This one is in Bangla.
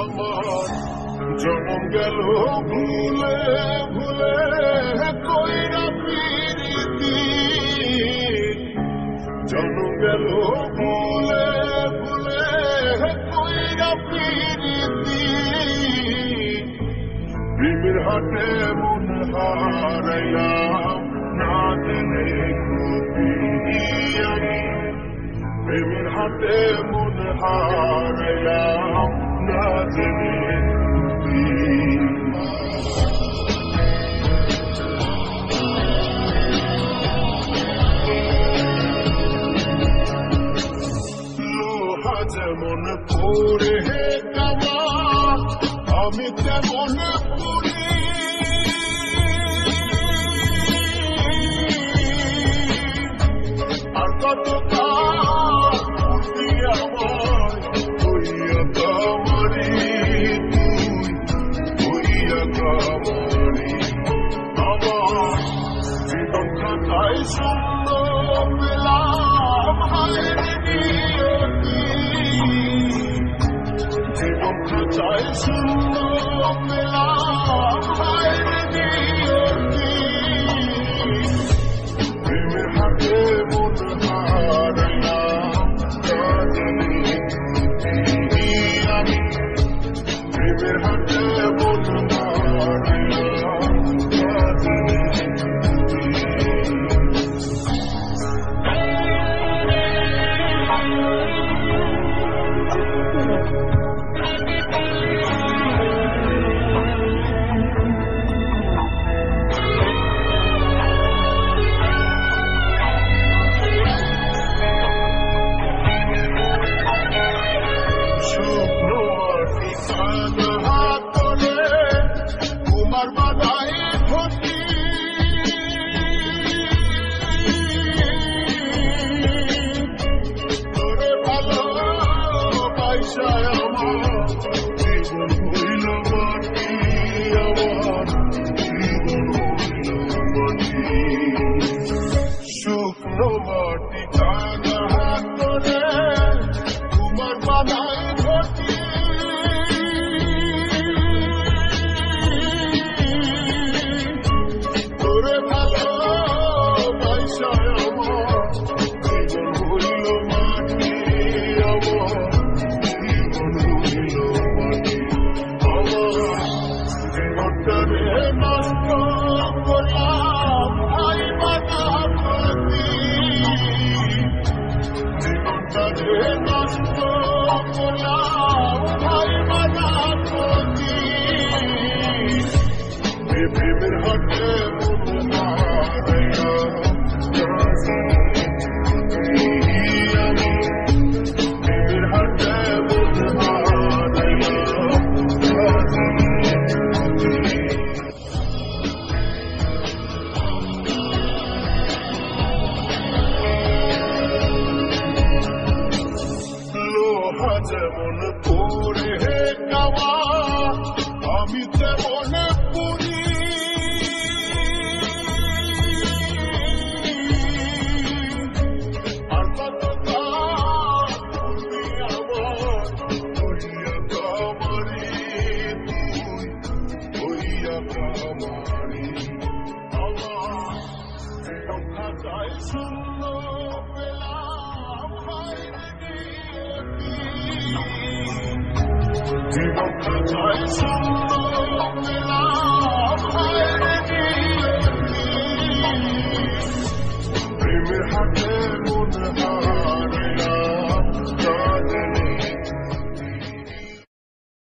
আমার জনম গেল ভুলে ভুলে কইরা প্রীতি জনম গেল ভুলে ভুলে কইরা প্রীতি প্রেমের হাটে মন হারাইলাম না জেনে আমি প্রেমের হাটে মন হারাইলাম না জেনে লোহা যেমন পড়ে হে কামা আমি তেমন পড়ি আর কত যেমন পড়ে হে কাওয়া আমি তেমন পড়ি আর কত তুমি আমার হইয়া কামারি তুই হইয়া কামারি আমার কথা চাই শূন্য পেলাম জীবন